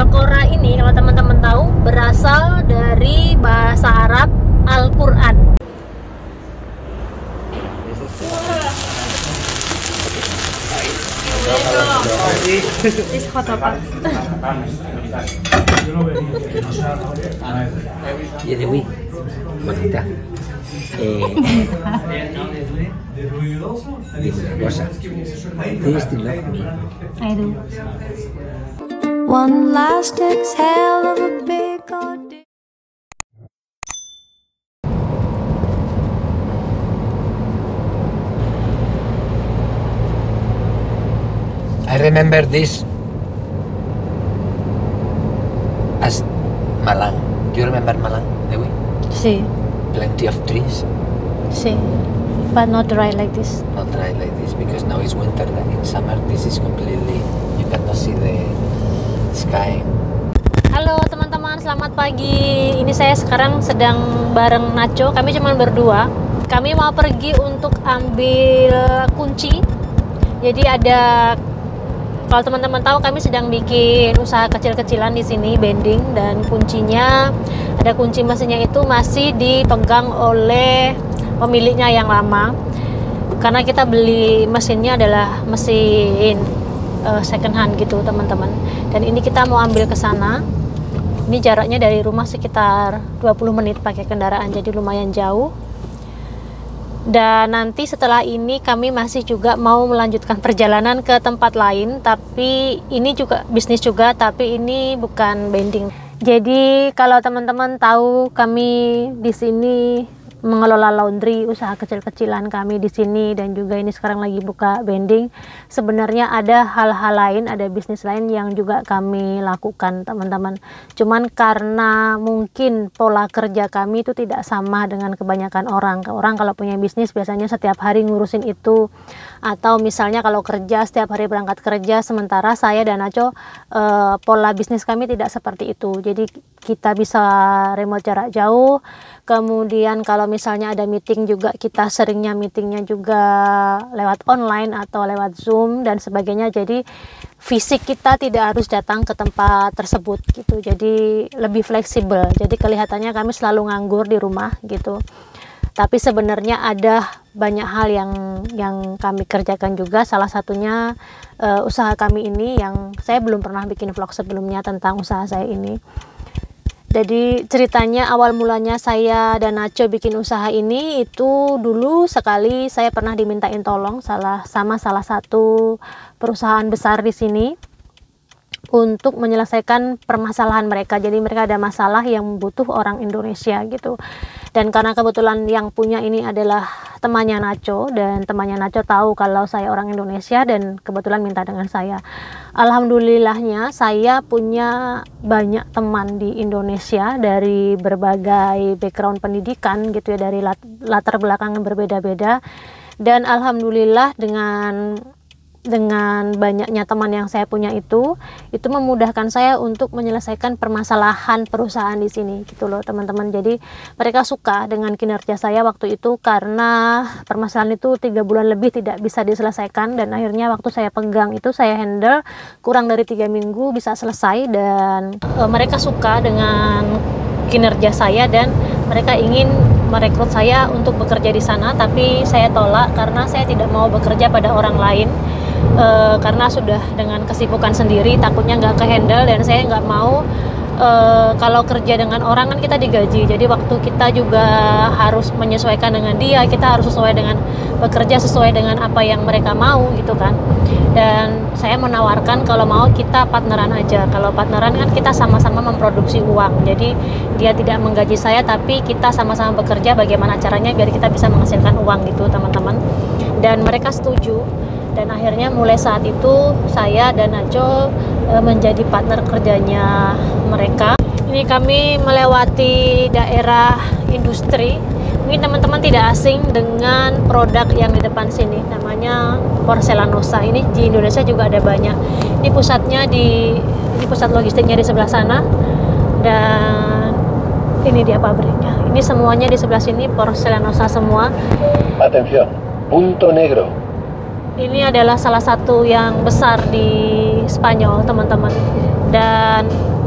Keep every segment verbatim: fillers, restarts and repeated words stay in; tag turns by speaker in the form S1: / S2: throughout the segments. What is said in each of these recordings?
S1: Al-Qur'an ini, kalau teman-teman tahu, berasal dari bahasa Arab Al-Quran. This hot apa?
S2: Ya Dewi, bonita. Eh, dime una cosa. Do you still love me?
S1: I do.
S3: One last exhale of a big old day.
S2: I remember this as Malang. Do you remember Malang, Dewi?
S1: Sí,
S2: Plenty of trees,
S1: sí. But not dry like this.
S2: not dry like this because now it's winter. In summer, this is completely, you cannot see the sky.
S1: Halo teman-teman, selamat pagi. Ini saya sekarang sedang bareng Nacho. Kami cuma berdua. Kami mau pergi untuk ambil kunci. Jadi ada, kalau teman-teman tahu, kami sedang bikin usaha kecil-kecilan di sini, bending, dan kuncinya, ada kunci mesinnya itu masih dipegang oleh pemiliknya yang lama. Karena kita beli mesinnya adalah mesin uh, second hand gitu, teman-teman. Dan ini kita mau ambil ke sana. Ini jaraknya dari rumah sekitar dua puluh menit pakai kendaraan, jadi lumayan jauh. Dan nanti setelah ini kami masih juga mau melanjutkan perjalanan ke tempat lain, tapi ini juga bisnis juga, tapi ini bukan bending. Jadi kalau teman-teman tahu, kami di sini mengelola laundry, usaha kecil-kecilan kami di sini, dan juga ini sekarang lagi buka bending. Sebenarnya ada hal-hal lain, ada bisnis lain yang juga kami lakukan, teman-teman. Cuman karena mungkin pola kerja kami itu tidak sama dengan kebanyakan orang. Orang kalau punya bisnis biasanya setiap hari ngurusin itu, atau misalnya kalau kerja setiap hari berangkat kerja, sementara saya dan Nacho eh, pola bisnis kami tidak seperti itu. Jadi kita bisa remote jarak jauh. Kemudian kalau misalnya ada meeting juga, kita seringnya meetingnya juga lewat online atau lewat Zoom dan sebagainya. Jadi fisik kita tidak harus datang ke tempat tersebut gitu. Jadi lebih fleksibel. Jadi kelihatannya kami selalu nganggur di rumah gitu. Tapi sebenarnya ada banyak hal yang yang kami kerjakan juga. Salah satunya uh, usaha kami ini, yang saya belum pernah bikin vlog sebelumnya tentang usaha saya ini. Jadi ceritanya awal mulanya saya dan Nacho bikin usaha ini itu dulu sekali saya pernah dimintain tolong salah sama salah satu perusahaan besar di sini untuk menyelesaikan permasalahan mereka. Jadi mereka ada masalah yang butuh orang Indonesia gitu. Dan karena kebetulan yang punya ini adalah temannya Nacho, dan temannya Nacho tahu kalau saya orang Indonesia dan kebetulan minta dengan saya. Alhamdulillahnya saya punya banyak teman di Indonesia dari berbagai background pendidikan gitu ya, dari latar belakang yang berbeda-beda. Dan alhamdulillah dengan dengan banyaknya teman yang saya punya itu, itu memudahkan saya untuk menyelesaikan permasalahan perusahaan di sini gitu loh, teman-teman. Jadi mereka suka dengan kinerja saya waktu itu karena permasalahan itu tiga bulan lebih tidak bisa diselesaikan, dan akhirnya waktu saya pegang itu saya handle kurang dari tiga minggu bisa selesai. Dan e, mereka suka dengan kinerja saya dan mereka ingin merekrut saya untuk bekerja di sana, tapi saya tolak karena saya tidak mau bekerja pada orang lain. Uh, karena sudah dengan kesibukan sendiri takutnya nggak kehandle, dan saya nggak mau uh, kalau kerja dengan orang kan kita digaji, jadi waktu kita juga harus menyesuaikan dengan dia, kita harus sesuai dengan bekerja sesuai dengan apa yang mereka mau gitu kan. Dan saya menawarkan kalau mau kita partneran aja, kalau partneran kan kita sama-sama memproduksi uang, jadi dia tidak menggaji saya tapi kita sama-sama bekerja bagaimana caranya biar kita bisa menghasilkan uang gitu, teman-teman. Dan mereka setuju. Dan akhirnya mulai saat itu saya dan Nacho e, menjadi partner kerjanya mereka. Ini kami melewati daerah industri. Mungkin teman-teman tidak asing dengan produk yang di depan sini, namanya Porcelanosa. Ini di Indonesia juga ada banyak. Ini pusatnya di ini pusat logistiknya di sebelah sana, dan ini dia pabriknya. Ini semuanya di sebelah sini Porcelanosa semua.
S4: Atención, punto negro.
S1: Ini adalah salah satu yang besar di Spanyol, teman-teman. Dan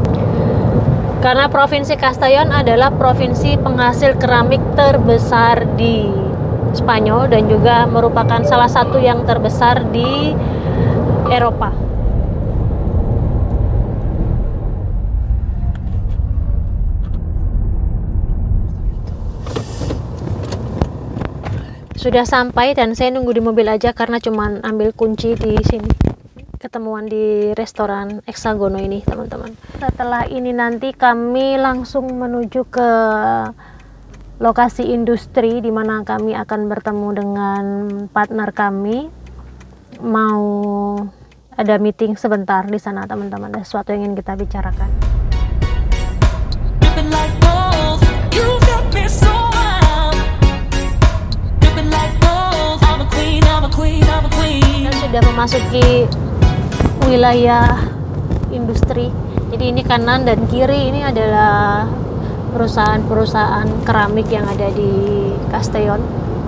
S1: Karena Provinsi Castellón adalah provinsi penghasil keramik terbesar di Spanyol dan juga merupakan salah satu yang terbesar di Eropa. Sudah sampai dan saya nunggu di mobil aja karena cuman ambil kunci di sini. Ketemuan di restoran Hexagono ini, teman-teman. Setelah ini nanti kami langsung menuju ke lokasi industri di mana kami akan bertemu dengan partner kami. Mau ada meeting sebentar di sana, teman-teman. Ada sesuatu yang ingin kita bicarakan. Kita sudah memasuki wilayah industri. Jadi ini kanan dan kiri ini adalah perusahaan-perusahaan keramik yang ada di Castellón.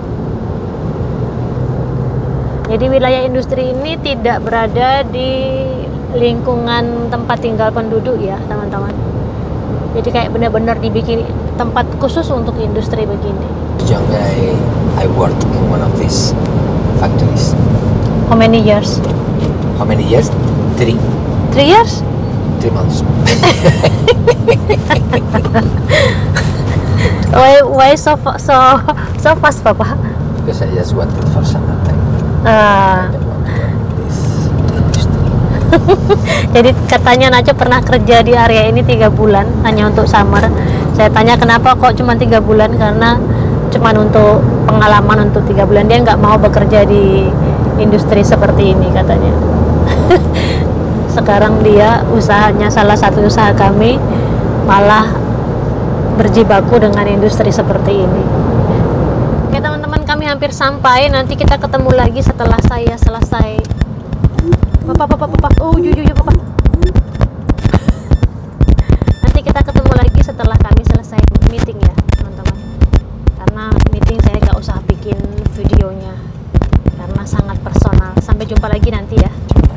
S1: Jadi wilayah industri ini tidak berada di lingkungan tempat tinggal penduduk ya, teman-teman. Jadi kayak benar-benar dibikin tempat khusus untuk industri begini.
S2: Young I, I worked in one of these factories.
S1: How many years?
S2: How many years? Three.
S1: Three years?
S2: Three months.
S1: why why so fa- so so fast, Papa?
S2: Because I just wanted for summertime.
S1: Ah.
S2: I don't want to work in this industry.
S1: Jadi katanya Nacho pernah kerja di area ini tiga bulan hanya untuk summer. Saya tanya kenapa kok cuma tiga bulan, karena cuma untuk pengalaman untuk tiga bulan. Dia nggak mau bekerja di industri seperti ini katanya. Sekarang dia usahanya, salah satu usaha kami malah berjibaku dengan industri seperti ini. Oke teman-teman, kami hampir sampai. Nanti kita ketemu lagi setelah saya selesai. Papa, papa, papa. Oh, jujur, jujur, papa. Nanti kita ketemu lagi setelah kami selesai meeting ya, teman-teman. Karena meeting saya nggak usah bikin videonya karena sangat personal. Sampai jumpa lagi nanti ya.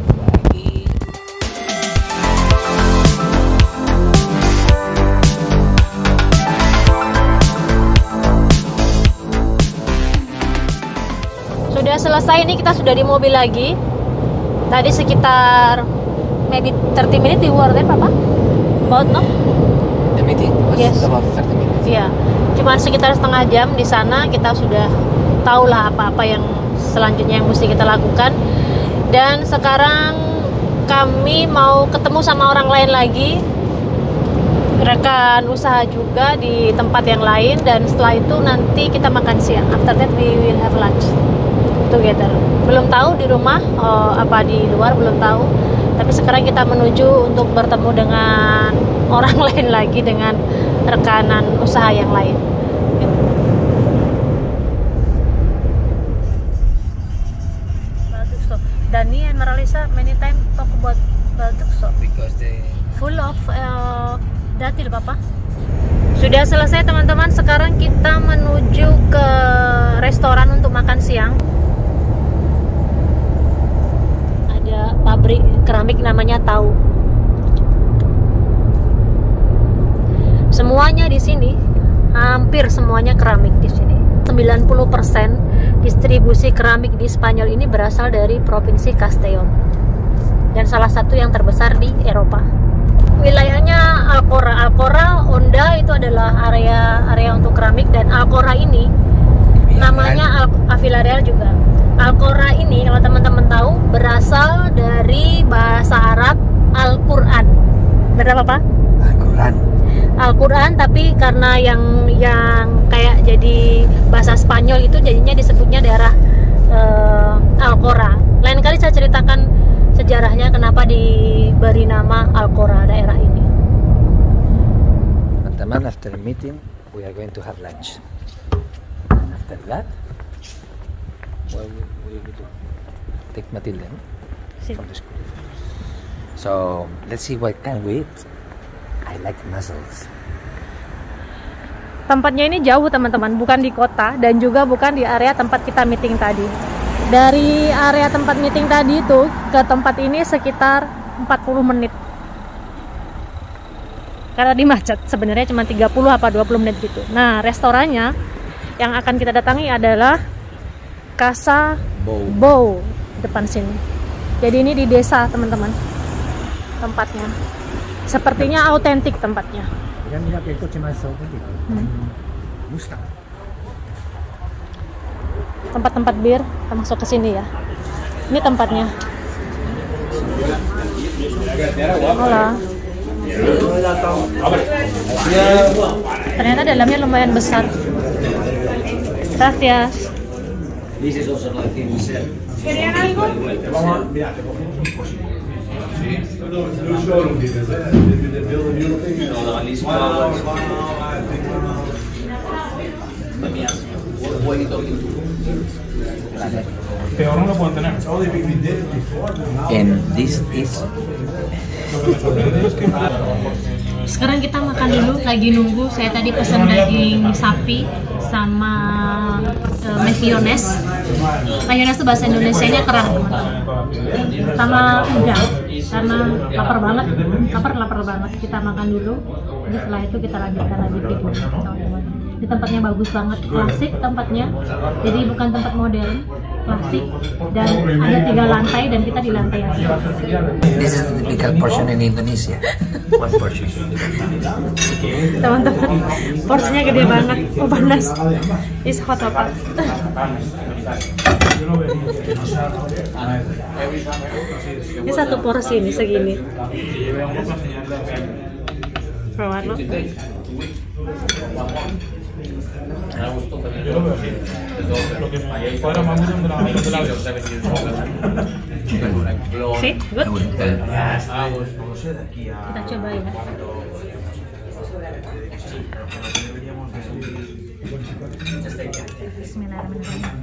S1: Sudah selesai, ini kita sudah di mobil lagi. Tadi sekitar maybe thirty minutes you were there, Papa? About no?
S2: The meeting was
S1: Yes.
S2: about thirty minutes.
S1: Iya, cuman sekitar setengah jam di sana. Kita sudah tahulah apa-apa yang selanjutnya yang mesti kita lakukan. Dan sekarang kami mau ketemu sama orang lain lagi, rekan usaha juga di tempat yang lain. Dan setelah itu nanti kita makan siang. After that we will have lunch together. Belum tahu di rumah oh, apa di luar, belum tahu. Tapi sekarang kita menuju untuk bertemu dengan orang lain lagi, dengan rekanan usaha yang lain. Baltukso. Dani and Maralisa many time talk about Baltukso.
S2: Because they
S1: Full of uh, datil, Papa. Sudah selesai teman-teman. Sekarang kita menuju ke restoran untuk makan siang. Ada pabrik keramik namanya Tau. Semuanya di sini, hampir semuanya keramik di sini. sembilan puluh persen distribusi keramik di Spanyol ini berasal dari Provinsi Castellón. Dan salah satu yang terbesar di Eropa. Wilayahnya Alcora, Alcora, Onda itu adalah area area untuk keramik, dan Alcora ini namanya Al Villarreal juga. Alcora ini kalau teman-teman tahu berasal dari bahasa Arab Al-Qur'an. Benar Pak?
S2: Al-Quran.
S1: Al-Quran, tapi karena yang yang kayak jadi bahasa Spanyol itu jadinya disebutnya daerah uh, Alcora. Lain kali saya ceritakan sejarahnya kenapa diberi nama Alcora daerah ini.
S2: Teman-teman, after the meeting we are going to have lunch. And after that, what will we do? Take Matilda no?
S1: Si.
S2: from the school. So let's see what can we eat. I like mussels.
S1: Tempatnya ini jauh teman-teman, bukan di kota dan juga bukan di area tempat kita meeting tadi. Dari area tempat meeting tadi itu ke tempat ini sekitar empat puluh menit. karena di macet. Sebenarnya cuma tiga puluh apa dua puluh menit gitu. Nah, restorannya yang akan kita datangi adalah Casa
S2: Bow.
S1: Bow depan sini. Jadi ini di desa teman-teman tempatnya. Sepertinya autentik tempatnya. Hmm. Tempat-tempat bir, kita masuk ke sini ya. Ini tempatnya. Hola. Ternyata dalamnya lumayan besar. Gracias.
S2: And this is
S1: Sekarang kita makan dulu, lagi nunggu. Saya tadi pesan daging sapi sama uh, mayonnaise. Mayonnaise itu bahasa Indonesianya kerang, teman-teman. Sama udang, karena lapar banget, lapar lapar banget. Kita makan dulu. Jadi setelah itu kita lanjutkan lagi video, teman-teman. Di tempatnya bagus banget, klasik tempatnya. Jadi bukan tempat modern, klasik. Dan ada tiga lantai dan kita di lantai yang atas.
S2: this is the typical portion in Indonesia. One portion.
S1: Teman-teman, porsinya gede banget. Oh, panas. Is hot apa? Ini satu porsi ini segini. Rawat lo. See, good. Kita coba ya. Bismillahirrahmanirrahim.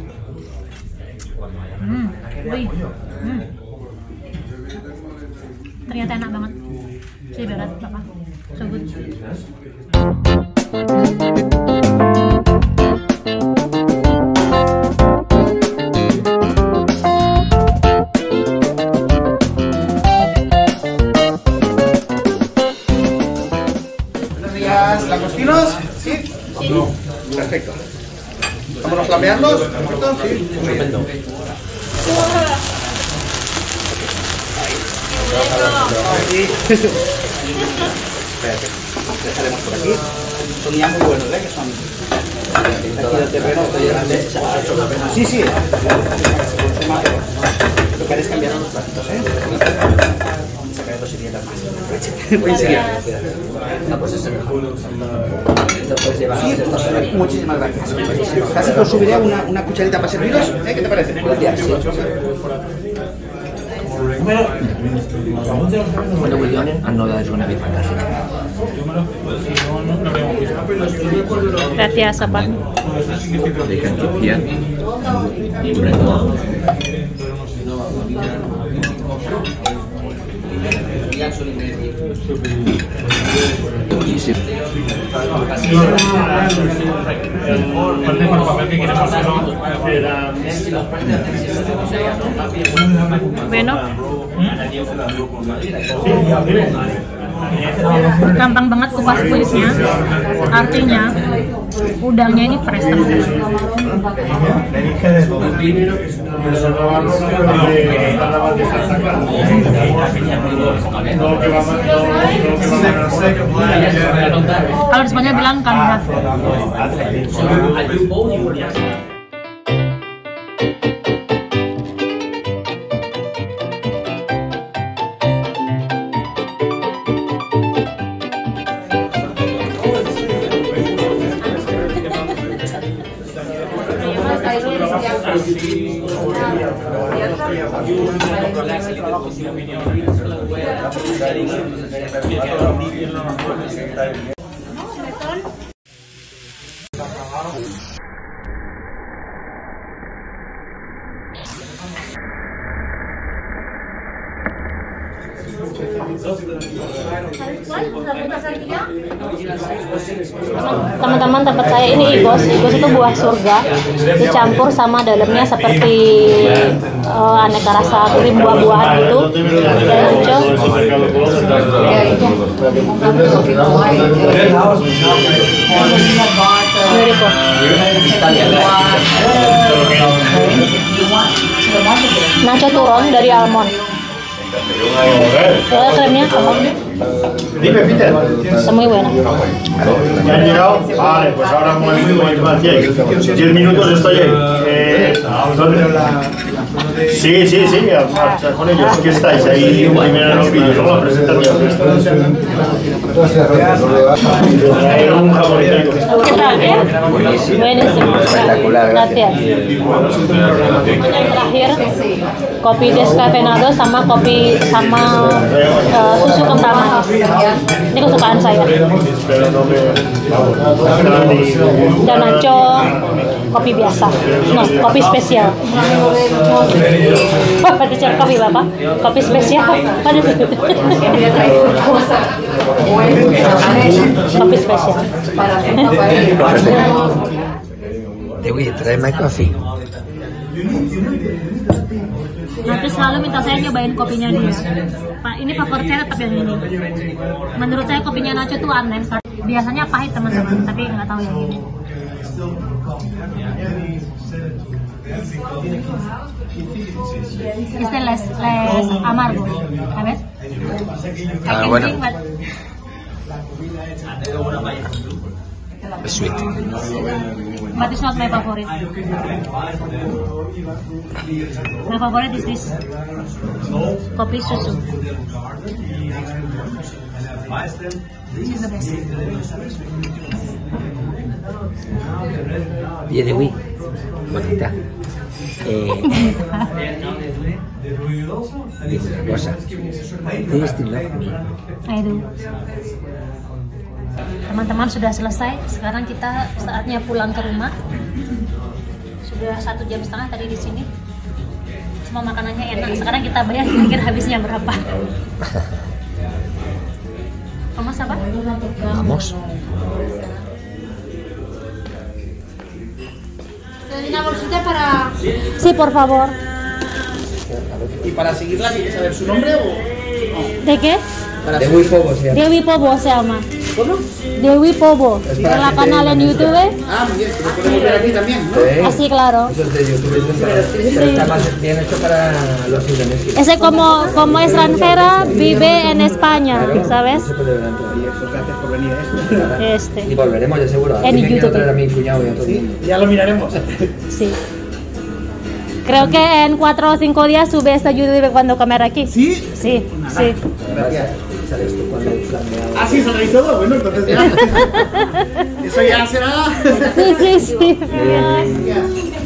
S1: Hmm, wih, hmm. Ternyata enak banget. Saya berat, Bapak. So good.
S5: ¿Langostinos? ¿Sí? Sí. Perfecto. ¿Estamos los flameando? ¿Perfecto? Sí. Estupendo. Perfecto. Dejaremos por aquí. Son ya muy buenos, ¿eh? Que son... Aquí el terreno está grande. Sí, sí. Lo que haré es cambiar los platitos, ¿eh? Sacaré dos servilletas más. Voy enseguida. No, pues eso mejor. Sí, muchísimas gracias. Casi os subiré una, una cucharita para serviros, ¿eh? ¿Qué te parece? Gracias. Sí.
S2: Bueno, William, another is gonna be fantastic.
S1: Gracias, Bapak.
S2: They can keep here.
S1: Bueno, gampang banget kupas kulitnya, artinya udangnya ini fresh teman-teman. Kalau di Spanyol bilang kandidat. Teman-teman, tempat saya ini igos. Igos itu buah surga dicampur sama dalamnya seperti uh, aneka rasa krim buah-buahan gitu. Beautiful. Nacho turun dari almond. Ya, kremnya apa?
S6: Dime, Peter.
S1: Está muy buena.
S6: ¿Ya han llegado? Vale, pues ahora un momento más diez minutos estoy ahí. Eh, ¿dónde? Sí, sí, sí, a marchar con ellos. ¿Qué estáis ahí? Primero los vídeos, luego la presentación. Un jamonito.
S1: ¿Qué tal? ¿Eh? Buenísimo. Gracias. Yang terakhir kopi descafeinado sama kopi sama uh, susu kental manis. Ini kesukaan saya. Dan nacho kopi biasa, no, kopi spesial. Apa itu kopi bapak? Kopi spesial. Apa itu? Kopi spesial.
S2: Dewi, try my coffee.
S1: Nanti selalu minta saya nyobain kopinya dia. Pak, ini favorit saya tetap yang ini. Menurut saya kopinya Nacho tuh aneh. Biasanya pahit teman-teman, tapi nggak tahu yang ini. Este les les amargo, ¿sabes? I can
S2: bueno.
S1: drink, but
S2: Sweet.
S1: but it's not my favorite. My favorite is this kopi susu. This is the best.
S2: Oye, Dewi, bonita. Eh, dime una cosa. Do you still love me?
S1: I do. Teman-teman, sudah selesai. Sekarang kita saatnya pulang ke rumah. Sudah satu jam setengah tadi di sini. Semua makanannya enak. Sekarang kita bayar kira-kira habisnya berapa. Kamu siapa?
S2: Vamos.
S1: Una bolsita para... Sí, por favor.
S5: Y para seguirla, ¿quieres saber su nombre o...?
S1: ¿De qué?
S2: Dewi Pobo se llama.
S1: Dewi Pobo se llama.
S5: ¿Cómo?
S1: Dewi Pobo. En la canal en YouTube.
S5: Ah, muy bien, lo podemos ver aquí también, ¿no?
S2: Sí.
S1: Así, claro.
S2: Eso es de YouTube, pero está más bien hecho para los indonesios.
S1: Ese como, como extranjera vive en España, ¿sabes?
S5: Y eso, gracias por venir, ¿eh?
S1: Este.
S2: Y volveremos, ya seguro.
S1: En
S2: Aquí me quiero
S1: YouTube.
S2: traer a mi cuñado y a todo el mundo.
S5: Ya lo miraremos.
S1: Sí. Creo que en cuatro o cinco días sube este YouTube cuando comer aquí.
S5: ¿Sí?
S1: Sí, sí.
S5: Gracias.
S2: ¿Sabes tú cuando planeado?
S5: Ah, sí, saldréis todo. Bueno, entonces ya. Eso ya será.
S1: Sí, sí, sí.
S5: Gracias.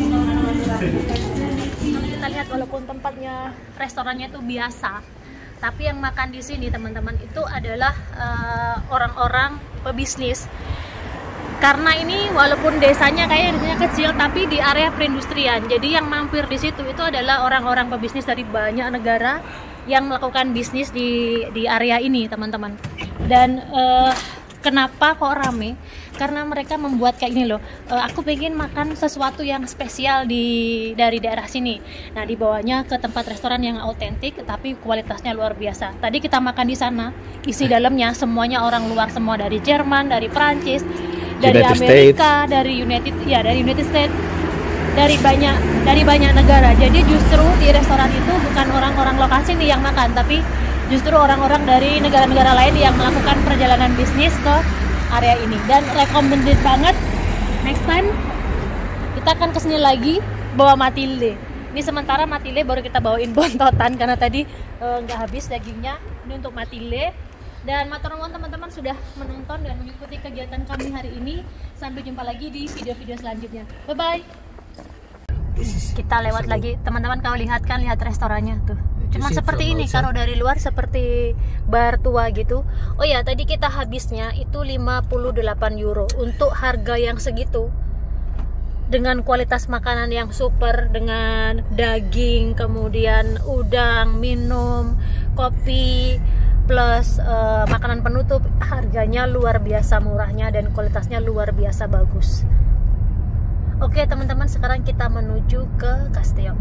S1: Kita lihat walaupun tempatnya restorannya itu biasa, tapi yang makan di sini teman-teman itu adalah uh, orang-orang pebisnis. Karena ini walaupun desanya kayak desanya kecil, tapi di area perindustrian. Jadi yang mampir di situ itu adalah orang-orang pebisnis dari banyak negara yang melakukan bisnis di di area ini, teman-teman. Dan uh, kenapa kok rame? Karena mereka membuat kayak gini loh. Uh, aku pengen makan sesuatu yang spesial di dari daerah sini. Nah, dibawanya ke tempat restoran yang autentik, tapi kualitasnya luar biasa. Tadi kita makan di sana, isi dalamnya semuanya orang luar semua, dari Jerman, dari Prancis, dari
S2: United
S1: Amerika, dari United ya dari United States, dari banyak dari banyak negara. Jadi justru di restoran itu bukan orang-orang lokasi nih yang makan, tapi justru orang-orang dari negara-negara lain yang melakukan perjalanan bisnis ke area ini. Dan recommended banget, next time kita akan kesini lagi bawa Matilde. Ini sementara Matilde baru kita bawain bontotan karena tadi nggak uh, habis dagingnya. Ini untuk Matilde. Dan matur nuwun teman-teman sudah menonton dan mengikuti kegiatan kami hari ini. Sampai jumpa lagi di video-video selanjutnya. Bye bye. Kita lewat lagi, teman-teman. Kalau lihat kan, lihat restorannya tuh. Cuma seperti ini, kalau dari luar seperti bar tua gitu. Oh ya, tadi kita habisnya itu lima puluh delapan euro untuk harga yang segitu. Dengan kualitas makanan yang super, dengan daging, kemudian udang, minum, kopi, plus uh, makanan penutup. Harganya luar biasa murahnya dan kualitasnya luar biasa bagus. Oke teman-teman, sekarang kita menuju ke Castello.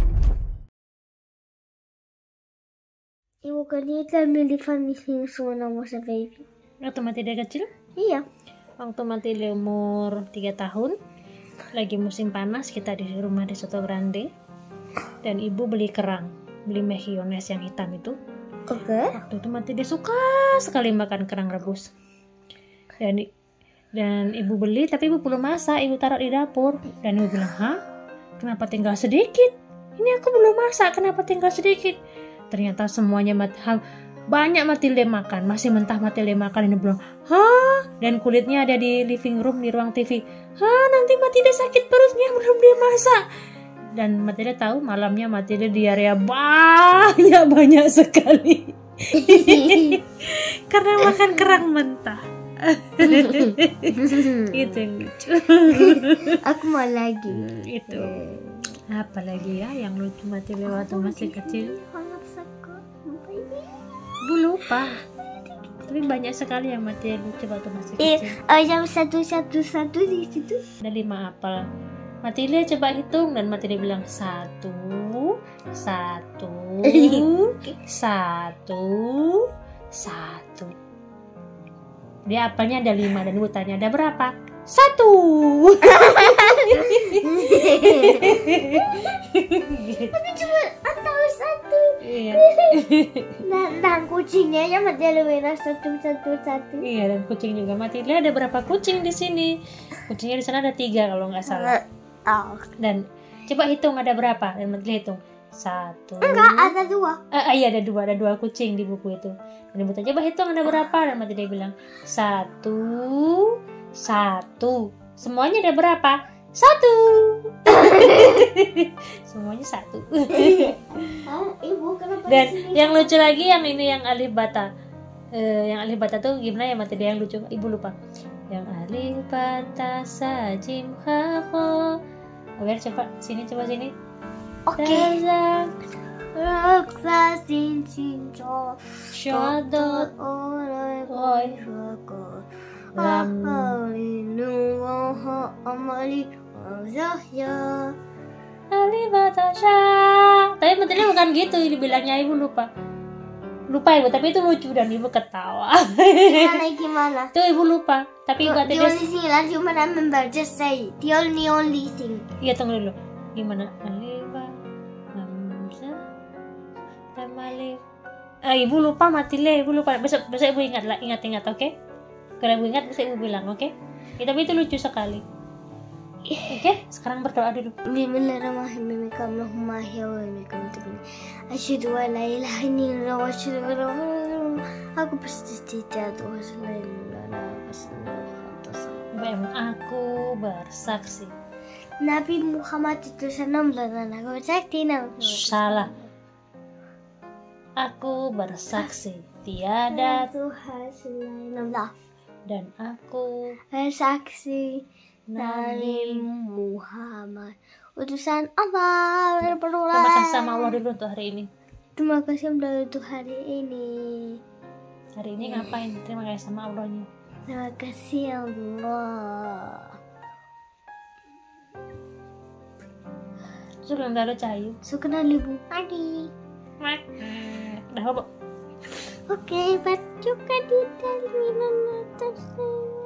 S7: Ibu Kanita milikan mising semua nama saya baby.
S1: Waktu Matilda kecil?
S7: Iya.
S1: Waktu Matilda umur tiga tahun, lagi musim panas, kita di rumah di Soto Grande. Dan ibu beli kerang, beli mejillones yang hitam itu.
S7: Oke. Okay.
S1: Waktu itu Matilda suka sekali makan kerang rebus. Dan dan ibu beli, tapi ibu belum masak, ibu taruh di dapur. Dan ibu bilang, hah? Kenapa tinggal sedikit? Ini aku belum masak, kenapa tinggal sedikit? Ternyata semuanya mat banyak Matilda makan, masih mentah Matilda makan. Ini bilang, hah? Dan kulitnya ada di living room, di ruang T V. Hah, nanti Matilda sakit perutnya, belum dia masak. Dan Matilda tahu malamnya Matilda diarea banyak banyak sekali karena makan kerang mentah. Itu yang lucu.
S7: Aku mau lagi.
S1: Itu apa lagi ya yang lucu Matilda waktu masih kecil? Bu lupa. Tapi banyak sekali yang Matilda lucu waktu masih kecil.
S7: Eh, yang satu satu satu di situ.
S1: Ada lima apel. Matilda coba hitung dan Matilda bilang satu, satu, satu, satu. Dia apelnya ada lima dan ibu tanya ada berapa? Satu.
S7: Tapi cuma tahu satu.
S1: Iya.
S7: Dan, dan kucingnya ya Matilda merah satu satu satu.
S1: Iya, dan kucing juga. Matilda ada berapa kucing di sini? Kucingnya di sana ada tiga kalau nggak salah.
S7: Oh.
S1: Dan coba hitung ada berapa? Dan Matilda hitung satu.
S7: Enggak, ada dua.
S1: Eh, iya ada dua, ada dua kucing di buku itu. Dan ibu tanya, coba hitung ada berapa? Dan Matilda bilang satu, satu. Semuanya ada berapa? Satu. Semuanya satu.
S7: Oh, ibu kenapa?
S1: Dan yang lucu lagi yang ini yang alif bata. Eh, yang alif bata tuh gimana ya Matilda yang lucu? Ibu lupa. Yang alif bata sajim kho. Oke, coba sini, coba sini.
S7: Oke. Raksa sin sin jo.
S1: Shodot
S7: Oi
S1: oi lam
S7: Alinu wa amali wazahya.
S1: alif bata sha. Tapi Matilda bukan gitu, dibilangnya ibu lupa. Lupa ibu, tapi itu lucu dan ibu ketawa.
S7: Gimana gimana?
S1: Tuh ibu lupa, tapi
S7: The
S1: Matilda.
S7: only thing that you remember, just say the only only thing.
S1: Iya, tunggu dulu. Gimana? Alif hamzah lam alif. Ah, ibu lupa Matilda, ibu lupa. Besok besok ibu ingat lah, ingat-ingat, oke? Okay? Kalau ibu ingat besok ibu bilang, oke? Okay? Ya, tapi itu lucu sekali. Oke, okay? Sekarang berdoa dulu.
S7: Bismillahirrahmanirrahim. Allahumma ya wa bikum taqi. Asyhadu an la ilaha illallah wa asyhadu anna Muhammadan. Aku bersedia Tuhan selain Allah.
S1: Aku bersaksi.
S7: Nabi Muhammad itu senang dan aku bersaksi nama.
S1: Salah. Aku bersaksi tiada
S7: Tuhan selain Allah.
S1: Dan aku
S7: Bersaksi Nabi Muhammad utusan Allah.
S1: terima kasih sama Allah dulu untuk hari ini.
S7: Terima kasih untuk hari ini.
S1: Hari ini ngapain? Terima kasih sama Allahnya.
S7: Terima kasih Allah.
S1: Sudah lalu cahayu.
S7: Sukna libu pagi.
S1: Dah, Bobo.
S7: Oke, baca di terminal atas.